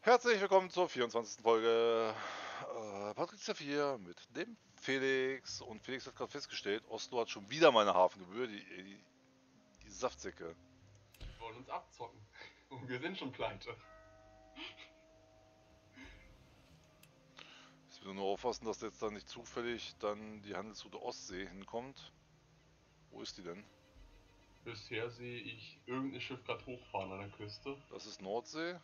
Herzlich willkommen zur 24. Folge. Patrizia 4 mit dem Felix. Und Felix hat gerade festgestellt, Oslo hat schon wieder mal eine Hafengebühr, die Saftsäcke. Die wollen uns abzocken. Und wir sind schon pleite. Jetzt müssen wir nur aufpassen, dass jetzt dann nicht zufällig dann die Handelsroute Ostsee hinkommt. Wo ist die denn? Bisher sehe ich irgendein Schiff gerade hochfahren an der Küste. Das ist Nordsee.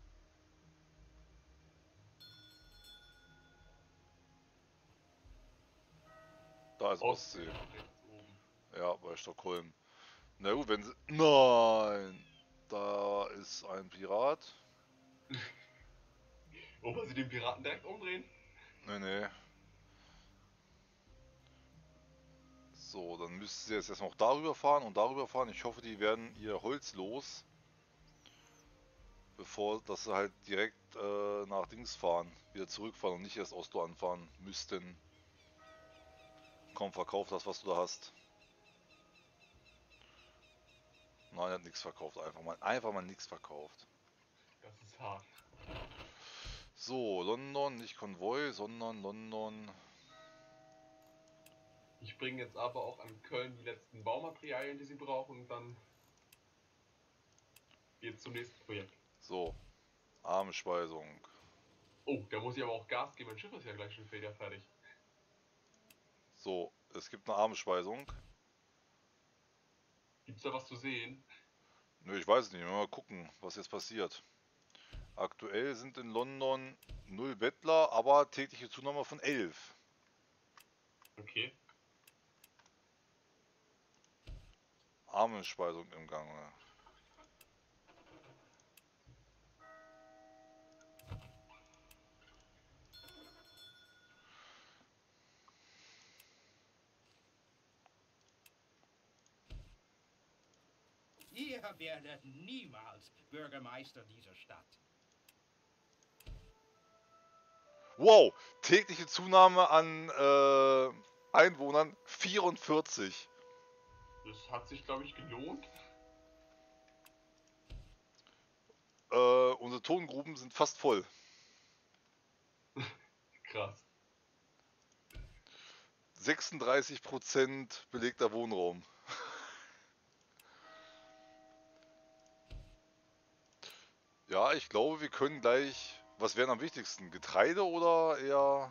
Da ist Ostsee Ostsee. steht rechts oben. Ja, bei Stockholm. Na gut, wenn sie... Nein! Da ist ein Pirat. Oh, weil sie den Piraten direkt umdrehen? Nee, nee. So, dann müssten sie jetzt erstmal auch darüber fahren und darüber fahren. Ich hoffe, die werden ihr Holz los, bevor dass sie halt direkt nach Dings fahren, wieder zurückfahren und nicht erst Oslo anfahren müssten. Komm, verkauf das, was du da hast. Nein, er hat nichts verkauft, einfach mal nichts verkauft. Das ist hart. So, London, nicht Konvoi, sondern London. Ich bringe jetzt aber auch an Köln die letzten Baumaterialien, die sie brauchen, und dann geht's zum nächsten Projekt. So, Armspeisung. Oh, da muss ich aber auch Gas geben. Mein Schiff ist ja gleich schon wieder fertig. So, es gibt eine Armspeisung. Gibt's da was zu sehen? Nö, ich weiß es nicht, mal gucken, was jetzt passiert. Aktuell sind in London 0 Bettler, aber tägliche Zunahme von 11. Okay. Armenspeisung im Gange. Ihr werdet niemals Bürgermeister dieser Stadt. Wow, tägliche Zunahme an Einwohnern 44. Das hat sich, glaube ich, gelohnt. Unsere Tongruben sind fast voll. Krass. 36% belegter Wohnraum. Ja, ich glaube, wir können gleich. Was wäre am wichtigsten? Getreide oder eher.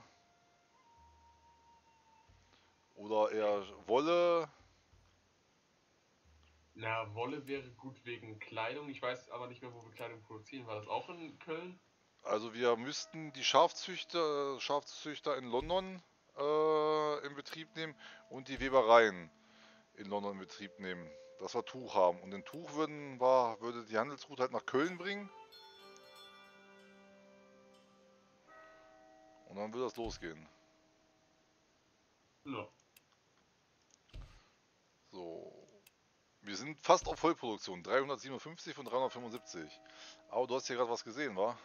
Oder eher Wolle? Na, Wolle wäre gut wegen Kleidung. Ich weiß aber nicht mehr, wo wir Kleidung produzieren. War das auch in Köln? Also, wir müssten die Schafzüchter in London in Betrieb nehmen und die Webereien in London in Betrieb nehmen, dass wir Tuch haben. Und den Tuch würde die Handelsroute halt nach Köln bringen und dann würde das losgehen. Ja. So, wir sind fast auf Vollproduktion, 357 von 375. Aber du hast hier gerade was gesehen, wa?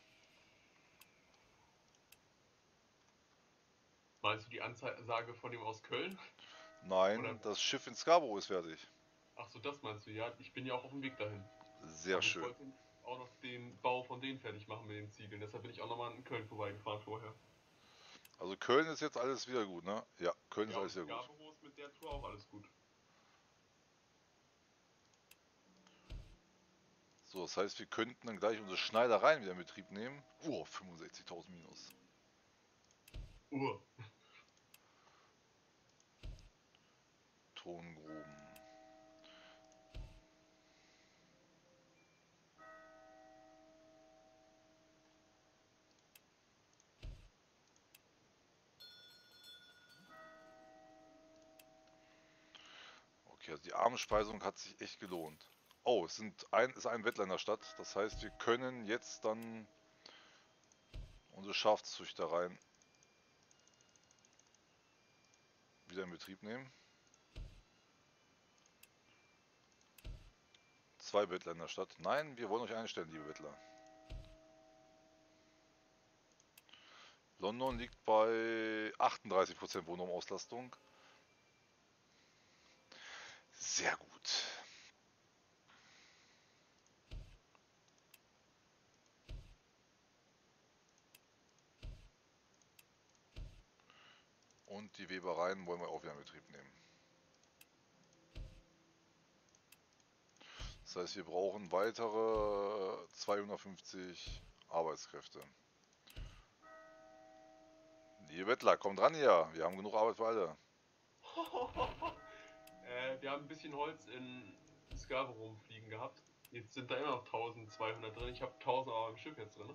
Meinst du die Ansage von dem aus Köln? Nein, Oder, das Schiff in Scarborough ist fertig. ach so, das meinst du? Ja, ich bin ja auch auf dem Weg dahin. Sehr Aber ich schön. wollte auch noch den Bau von denen fertig machen mit den Ziegeln. Deshalb bin ich auch nochmal in Köln vorbeigefahren vorher. Also Köln ist jetzt alles wieder gut, ne? Ja, Köln ist Ja, alles und wieder gut. Scarborough ist mit der Tour auch alles gut. So, das heißt, wir könnten dann gleich unsere Schneidereien wieder in Betrieb nehmen. 65.000 minus. Uhr. Tongruben. Okay, also die Armenspeisung hat sich echt gelohnt. Oh, ist ein Wettler in der Stadt. Das heißt, wir können jetzt dann unsere Schafzüchtereien wieder in Betrieb nehmen. 2 Bettler in der Stadt. Nein, wir wollen euch einstellen, liebe Bettler. London liegt bei 38% Wohnraumauslastung. Sehr gut. Und die Webereien wollen wir auch wieder in Betrieb nehmen. Das heißt, wir brauchen weitere 250 Arbeitskräfte. Liebe Bettler, kommt ran hier. Wir haben genug Arbeit für alle. Wir haben ein bisschen Holz in Scarborough rumfliegen gehabt. Jetzt sind da immer noch 1200 drin. Ich habe 1000 aber im Schiff jetzt drin.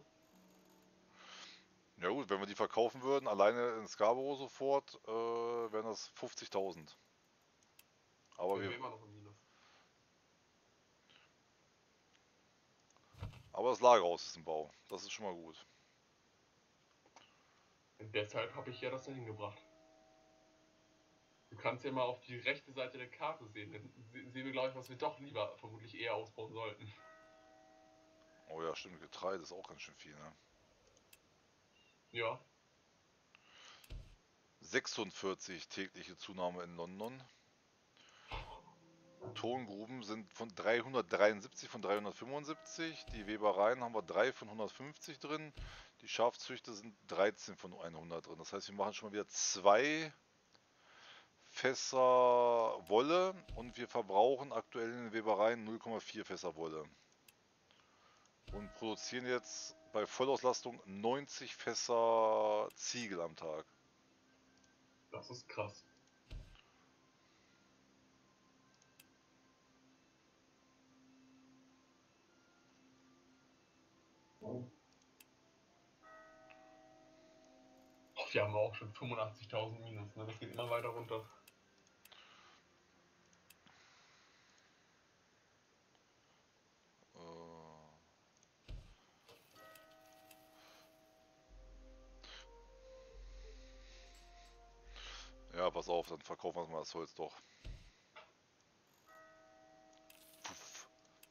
Ja gut, wenn wir die verkaufen würden, alleine in Scarborough sofort, wären das 50.000. Aber Sind wir wir, immer noch im Minus. aber das Lagerhaus ist im Bau. Das ist schon mal gut. Und deshalb habe ich ja das dahin gebracht. Du kannst ja mal auf die rechte Seite der Karte sehen. Dann sehen wir, glaube ich, was wir doch lieber vermutlich eher ausbauen sollten. Oh ja, stimmt, Getreide ist auch ganz schön viel, ne? Ja. 46 tägliche Zunahme in London. Tongruben sind von 373 von 375. Die Webereien haben wir 3 von 150 drin. Die Schafzüchter sind 13 von 100 drin. Das heißt, wir machen schon mal wieder 2 Fässer Wolle und wir verbrauchen aktuell in den Webereien 0,4 Fässer Wolle. Und produzieren jetzt bei Vollauslastung 90 Fässer Ziegel am Tag. Das ist krass. Oh. Wir haben auch schon 85.000 Minus, ne? Das geht immer weiter runter. Ja, pass auf, dann verkaufen wir mal das Holz doch. Puff.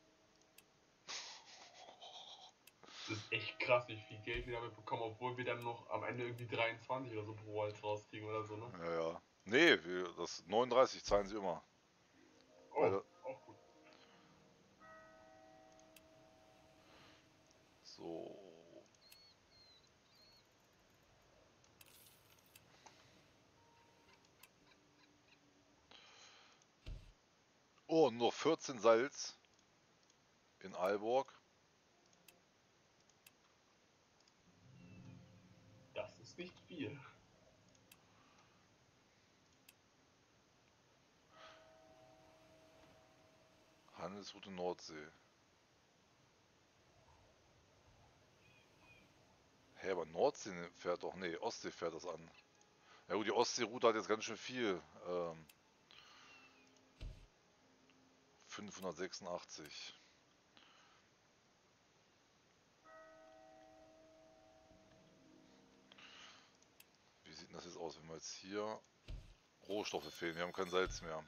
Das ist echt krass, wie viel Geld wir damit bekommen, obwohl wir dann noch am Ende irgendwie 23 oder so pro Holz rauskriegen oder so, ne? Ja, ja. Nee, das 39 zahlen sie immer. Oh, auch gut. So. Oh, nur 14 Salz in Aalborg. Das ist nicht viel. Handelsroute Nordsee. Hä, aber Nordsee fährt doch, nee, Ostsee fährt das an. Ja gut, die Ostseeroute hat jetzt ganz schön viel. 586. Wie sieht denn das jetzt aus, wenn wir jetzt hier Rohstoffe fehlen? Wir haben kein Salz mehr.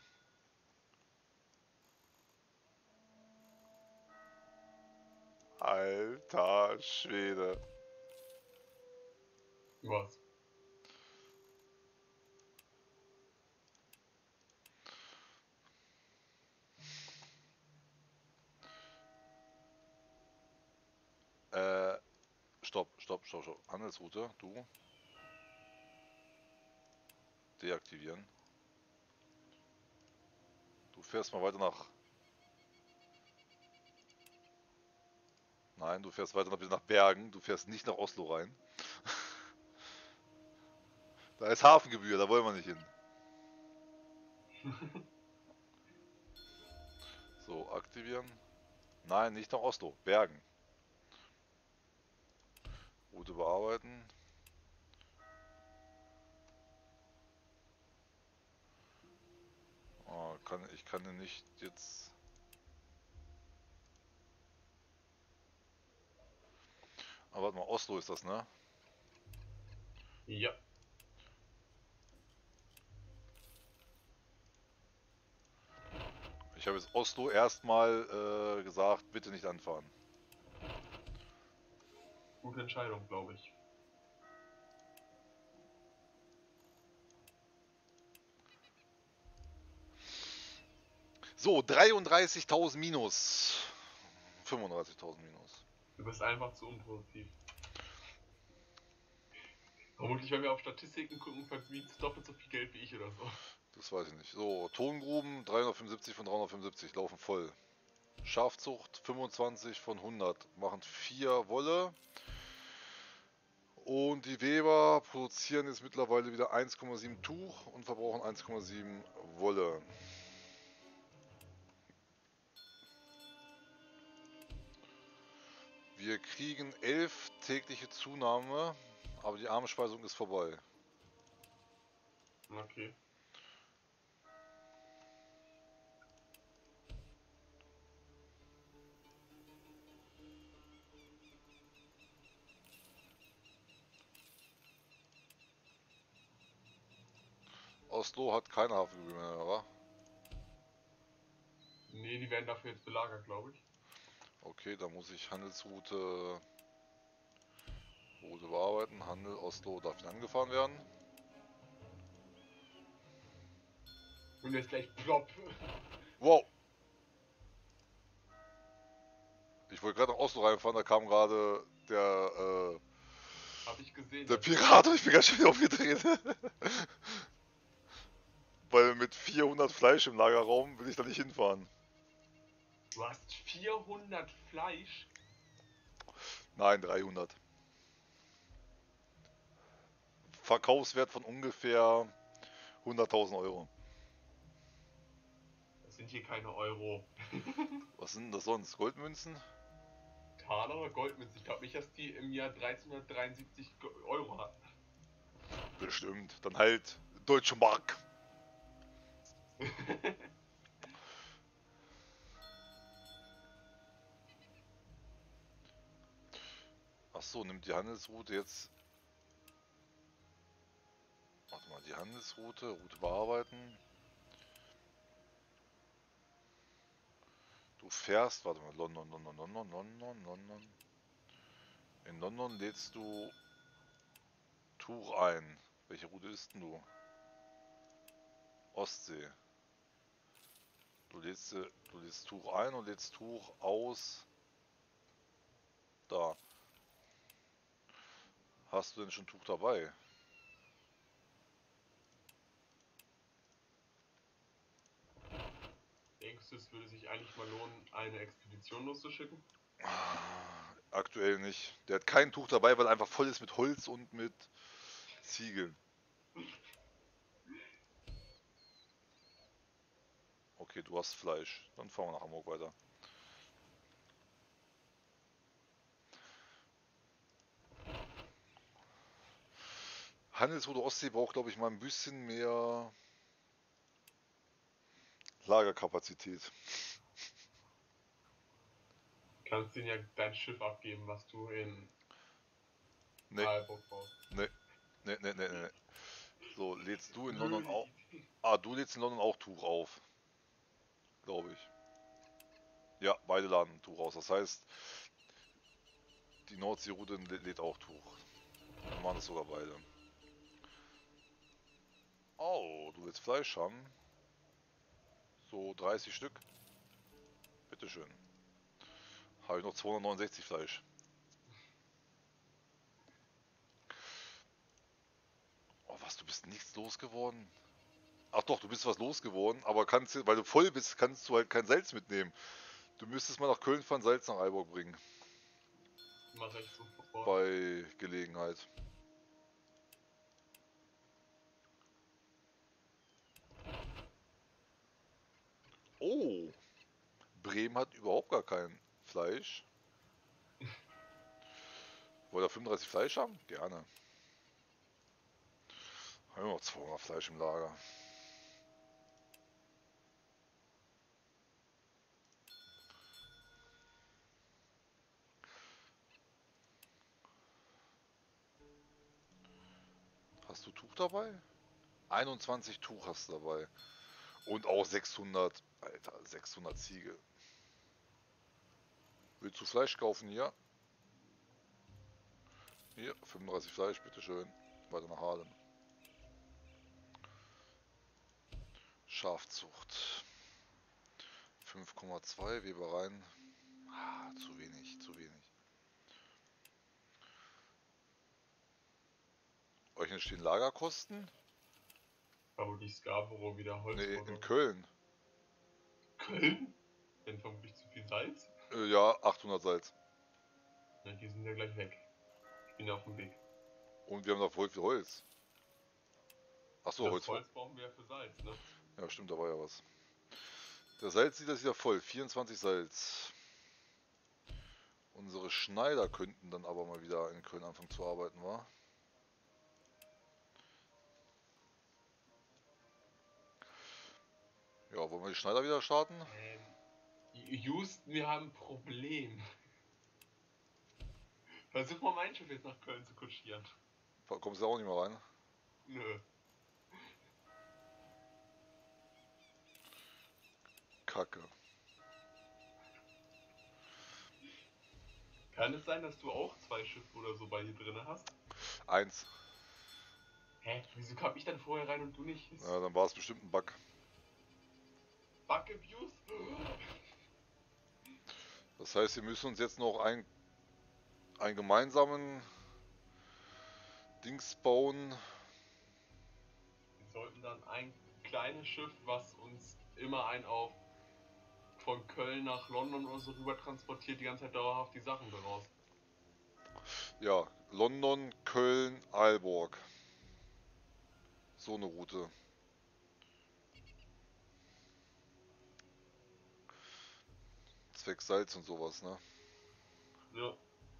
Alter Schwede. Was? Stopp. Handelsroute, du. Deaktivieren. Du fährst mal weiter nach... Nein, du fährst weiter bis nach Bergen. Du fährst nicht nach Oslo rein. Da ist Hafengebühr, da wollen wir nicht hin. So, aktivieren. Nein, nicht nach Oslo. Bergen. Route bearbeiten. Oh, ich kann den nicht jetzt... Aber warte mal, Oslo ist das, ne? Ja. Ich habe jetzt Oslo erstmal gesagt, bitte nicht anfahren. Gute Entscheidung, glaube ich. So, 33.000 minus. 35.000 minus. Du bist einfach zu unproduktiv. Vermutlich, wenn wir auf Statistiken gucken, verdient es doppelt so viel Geld wie ich oder so. Das weiß ich nicht. So, Tongruben 375 von 375 laufen voll. Schafzucht 25 von 100 machen 4 Wolle. Und die Weber produzieren jetzt mittlerweile wieder 1,7 Tuch und verbrauchen 1,7 Wolle. Wir kriegen 11 tägliche Zunahme, aber die Armspeisung ist vorbei. Okay. Oslo hat keine Hafengebiete mehr, oder? Nee, die werden dafür jetzt belagert, glaube ich. Okay, da muss ich Route bearbeiten. Handel Oslo darf nicht angefahren werden. Und jetzt gleich plopp. Wow! Ich wollte gerade nach Oslo reinfahren, da kam gerade der Hab ich gesehen. der das- Pirat und ich bin ganz schön aufgedreht. Weil mit 400 Fleisch im Lagerraum will ich da nicht hinfahren. Du hast 400 Fleisch. Nein, 300. Verkaufswert von ungefähr 100.000 Euro. Das sind hier keine Euro. Was sind das sonst? Goldmünzen? Taler oder Goldmünzen? Ich glaube nicht, dass die im Jahr 1373 Euro hatten. Bestimmt. Dann halt Deutsche Mark. Achso, nimmt die Handelsroute jetzt. Warte mal, die Handelsroute, Route bearbeiten. Du fährst, warte mal, London. In London lädst du Tuch ein. Welche Route ist denn du? Ostsee. Du lädst Tuch ein und lädst Tuch aus. Da. Hast du denn schon Tuch dabei? Denkst du, es würde sich eigentlich mal lohnen, eine Expedition loszuschicken? Aktuell nicht. Der hat kein Tuch dabei, weil er einfach voll ist mit Holz und mit Ziegeln. Okay, du hast Fleisch. Dann fahren wir nach Hamburg weiter. Handelsroute Ostsee braucht, glaube ich, mal ein bisschen mehr Lagerkapazität. Kannst denen ja dein Schiff abgeben, was du in Nee, Aalborg baust. nee. So, lädst du in London auch. Ah, du lädst in London auch Tuch auf. Glaube ich. Ja, beide laden Tuch aus. Das heißt, die Nordseeroute lädt auch Tuch. Dann machen das sogar beide. Oh, du willst Fleisch haben? So 30 Stück. Bitteschön. Habe ich noch 269 Fleisch. Oh, was, du bist nichts losgeworden? Ach doch, du bist was losgeworden, aber kannst, weil du voll bist, kannst du halt kein Salz mitnehmen. Du müsstest mal nach Köln fahren, Salz nach Aalborg bringen. Mach ich sofort. Bei Gelegenheit. Oh, Bremen hat überhaupt gar kein Fleisch. Wollt ihr 35 Fleisch haben? Gerne. Haben wir noch 200 Fleisch im Lager. Hast du Tuch dabei? 21 Tuch hast du dabei. Und auch 600, Alter, 600 Ziege. Willst du Fleisch kaufen hier? Hier, 35 Fleisch, bitteschön. Weiter nach Haarlem. Schafzucht. 5,2 Webereien. Ah, zu wenig, zu wenig. entstehen Lagerkosten? Vermutlich Scarborough wieder Holz Nee, in wurde. Köln. Köln? Denn vermutlich zu viel Salz? Ja, 800 Salz. Ja, die sind ja gleich weg. Ich bin ja auf dem Weg. Und wir haben noch voll viel Holz. Achso, Das Holz. Holz brauchen wir ja für Salz, ne? Ja, stimmt, da war ja was. Der Salzsieder ist wieder voll. 24 Salz. Unsere Schneider könnten dann aber mal wieder in Köln anfangen zu arbeiten, wa? Ja, wollen wir die Schneider wieder starten? Houston, wir haben ein Problem. Versuch mal mein Schiff jetzt nach Köln zu kutschieren. Kommst du auch nicht mehr rein? Nö. Kacke. Kann es sein, dass du auch 2 Schiffe oder so bei dir drin hast? 1. Hä? Wieso kam ich dann vorher rein und du nicht? Ja, dann war es bestimmt ein Bug. Bug Abuse? Das heißt, wir müssen uns jetzt noch einen gemeinsamen Dings bauen. Wir sollten dann ein kleines Schiff, was uns immer von Köln nach London oder so rüber transportiert, die ganze Zeit dauerhaft die Sachen daraus. Ja, London, Köln, Aalborg. So eine Route. Zwecks Salz und sowas, ne? Ja.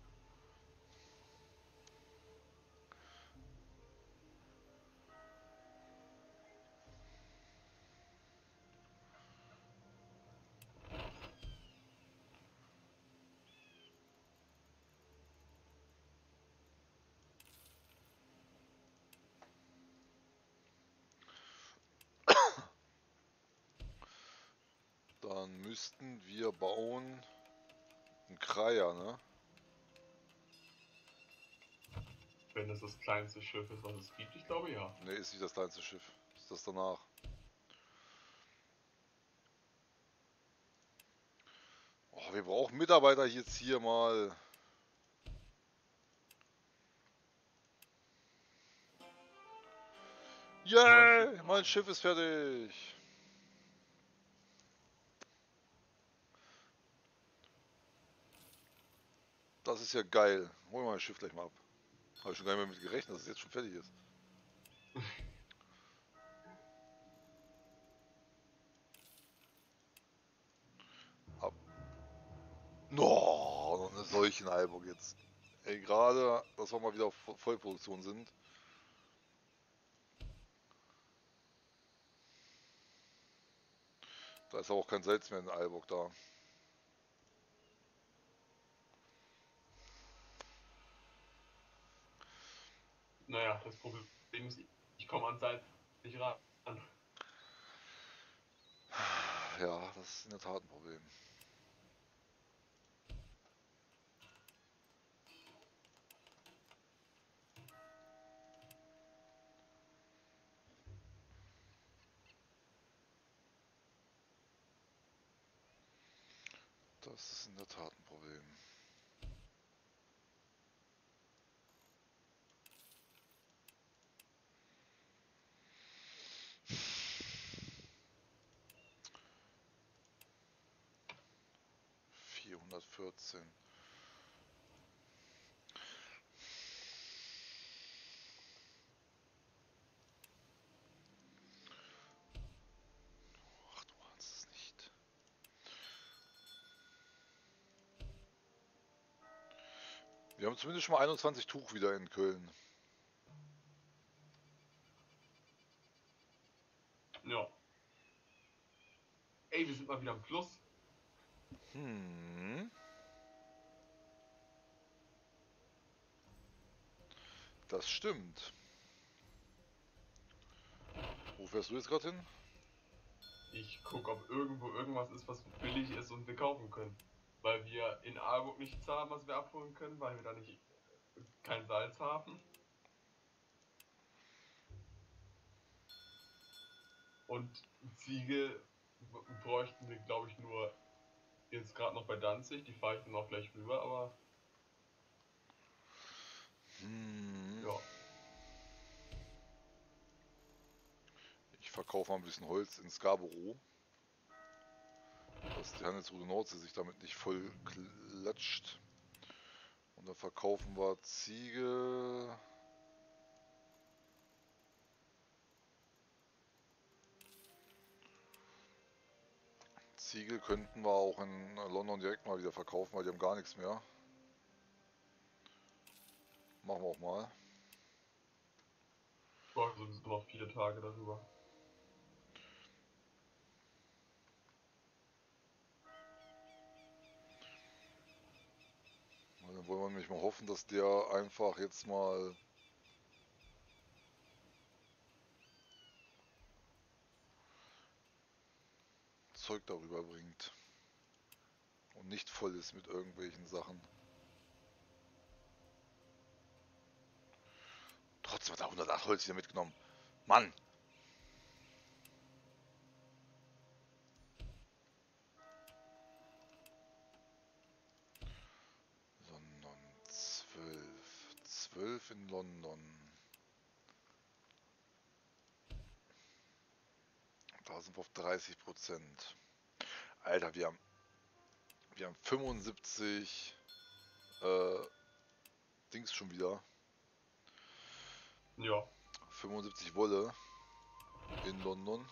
Dann müssten wir bauen einen Kreier, ne? Wenn das das kleinste Schiff ist, was es gibt, ich glaube ja. Ne, ist nicht das kleinste Schiff. Ist das danach. Oh, wir brauchen Mitarbeiter jetzt hier mal. Yay! Mein Schiff ist fertig. Das ist ja geil. Holen wir mein Schiff gleich mal ab. Habe ich schon gar nicht mehr mit gerechnet, dass es jetzt schon fertig ist. Ab. No, noch eine solche Album jetzt. Ey, gerade, dass wir mal wieder auf Vollproduktion sind. Da ist aber auch kein Salz mehr in Aalborg da. Naja, das Problem ist, ich komme an Salz nicht ran. Ja, das ist in der Tat ein Problem. Das ist in der Tat ein Problem. ...414. Ach, du ahnst es nicht. Wir haben zumindest schon mal 21 Tuch wieder in Köln. Ja. Ey, wir sind mal wieder im Plus. Das stimmt. Wo fährst du jetzt gerade hin? Ich gucke, ob irgendwo irgendwas ist, was billig ist und wir kaufen können. Weil wir in Aalborg nichts haben, was wir abholen können, weil wir da nicht kein Salz haben. Und Ziegel bräuchten wir, glaube ich, nur jetzt gerade noch bei Danzig. Die fahre ich dann auch gleich rüber, aber ja. verkaufe mal ein bisschen Holz in Scarborough, dass die Handelsroute Nordsee sich damit nicht voll klatscht. Und dann verkaufen wir Ziegel. Ziegel könnten wir auch in London direkt mal wieder verkaufen, weil die haben gar nichts mehr. Machen wir auch mal. Ich brauche sowieso noch 4 Tage darüber. Dann wollen wir nämlich mal hoffen, dass der einfach jetzt mal Zeug darüber bringt und nicht voll ist mit irgendwelchen Sachen. Trotzdem hat er 108 Holz wieder mitgenommen. Mann! London 12. 12 in London. Da sind wir auf 30%. Alter, wir haben 75 Dings schon wieder. Ja. 75 Wolle in London.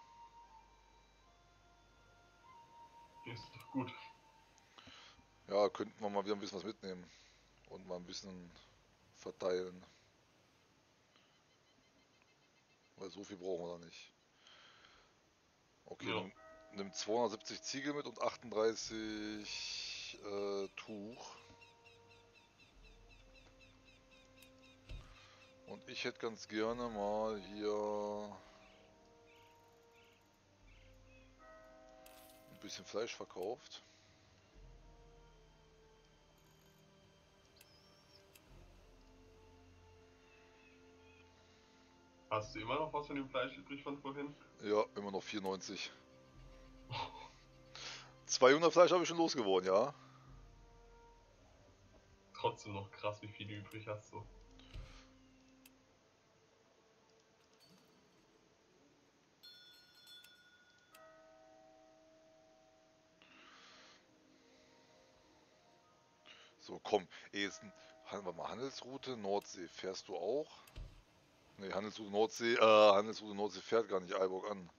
Ist doch gut. Ja, könnten wir mal wieder ein bisschen was mitnehmen und mal ein bisschen verteilen. Weil so viel brauchen wir da nicht. Okay, Ja. nimm 270 Ziegel mit und 38 Tuch. Und ich hätte ganz gerne mal hier ein bisschen Fleisch verkauft. Hast du immer noch was von dem Fleisch übrig von vorhin? Ja, immer noch 94. 200 Fleisch habe ich schon losgeworden, ja. Trotzdem noch krass, wie viel du übrig hast. So. So, komm, jetzt haben wir mal Handelsroute Nordsee. Fährst du auch? Ne, Handelsroute Nordsee fährt gar nicht Aalborg an.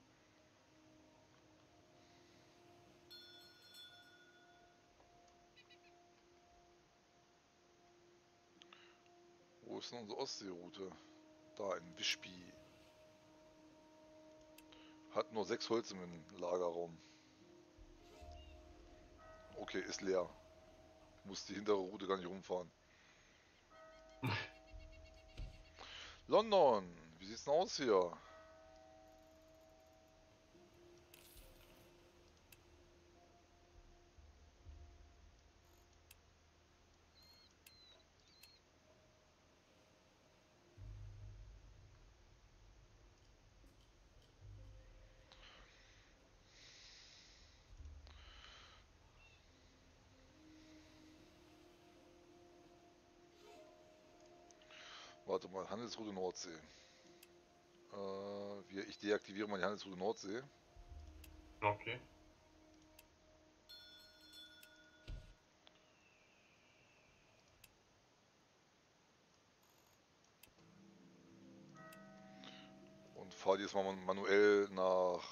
Wo ist denn unsere Ostseeroute? Da in Wischbi. Hat nur 6 Holz im Lagerraum. Okay, ist leer. Muss die hintere Route gar nicht rumfahren. London, wie sieht's denn aus hier? Warte mal, Handelsroute Nordsee. Ich deaktiviere mal die Handelsroute Nordsee. Okay. Und fahre die jetzt mal manuell nach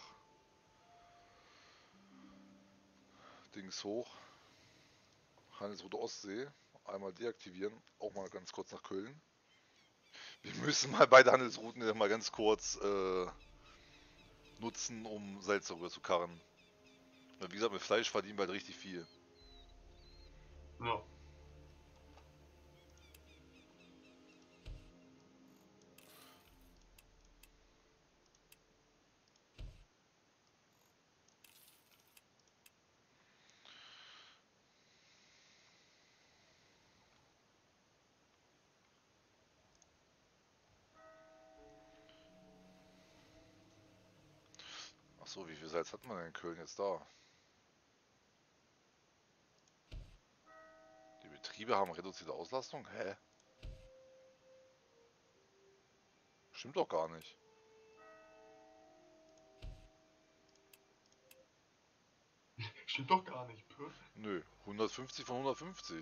Dings hoch. Handelsroute Ostsee. Einmal deaktivieren. Auch mal ganz kurz nach Köln. Wir müssen mal beide Handelsrouten mal ganz kurz nutzen, um Salz darüber zu karren. Wie gesagt, mit Fleisch verdienen wir halt richtig viel. Ja. Achso, wie viel Salz hat man denn in Köln jetzt da? Die Betriebe haben reduzierte Auslastung? Hä? Stimmt doch gar nicht. Stimmt doch gar nicht. Puh. Nö, 150 von 150.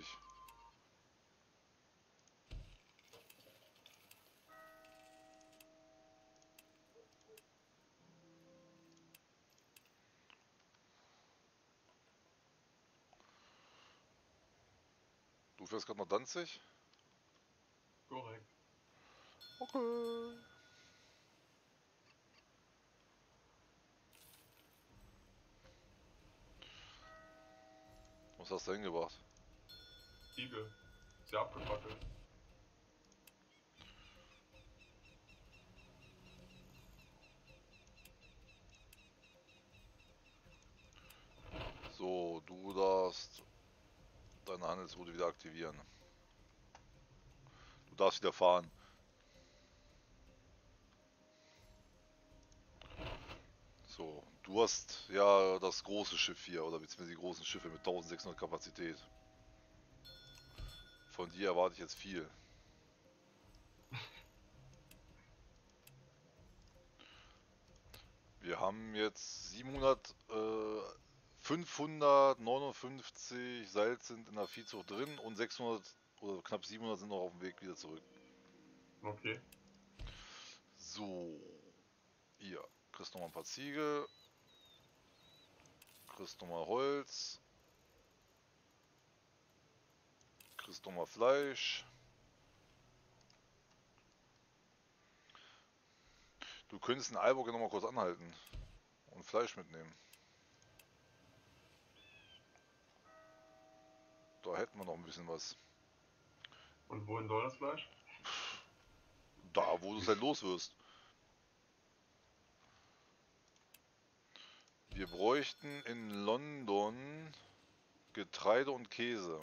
Du fährst gerade nach Danzig? Korrekt. Okay. Was hast du hingebracht? Ziegel. Ist ja abgefackelt. So, du darfst deine Handelsroute wieder aktivieren. Du darfst wieder fahren. So, du hast ja das große Schiff hier, oder beziehungsweise die großen Schiffe mit 1600 Kapazität. Von dir erwarte ich jetzt viel. Wir haben jetzt 559 Seil sind in der Viehzucht drin und 600 oder knapp 700 sind noch auf dem Weg wieder zurück. Okay. So, hier, kriegst nochmal ein paar Ziegel, kriegst nochmal Holz, kriegst nochmal Fleisch. Du könntest in Aalborg nochmal kurz anhalten und Fleisch mitnehmen. Da hätten wir noch ein bisschen was. Und wohin soll das Fleisch? Da, wo du es halt los wirst. Wir bräuchten in London Getreide und Käse.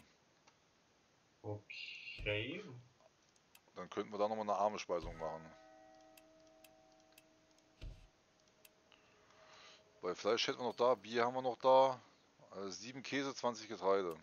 Okay. Dann könnten wir da nochmal eine arme Speisung machen. Bei Fleisch hätten wir noch da, Bier haben wir noch da. 7 Käse, 20 Getreide.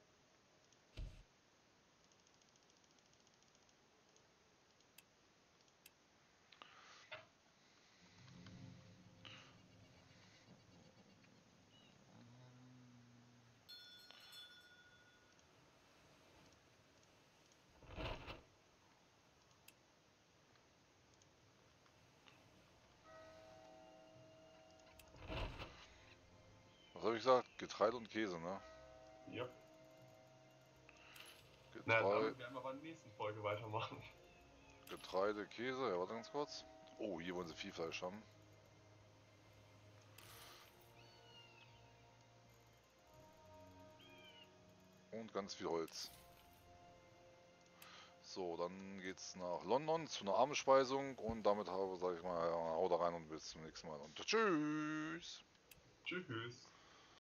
Was habe ich gesagt? Getreide und Käse, ne? Ja. Na, Getreide, damit werden wir aber in der nächsten Folge weitermachen. Getreide, Käse, ja, warte ganz kurz. Oh, hier wollen sie viel Fleisch haben. Und ganz viel Holz. So, dann geht's nach London zu einer Armenspeisung und damit habe, sage ich mal, ja, hau da rein und bis zum nächsten Mal und tschüss! Tschüss.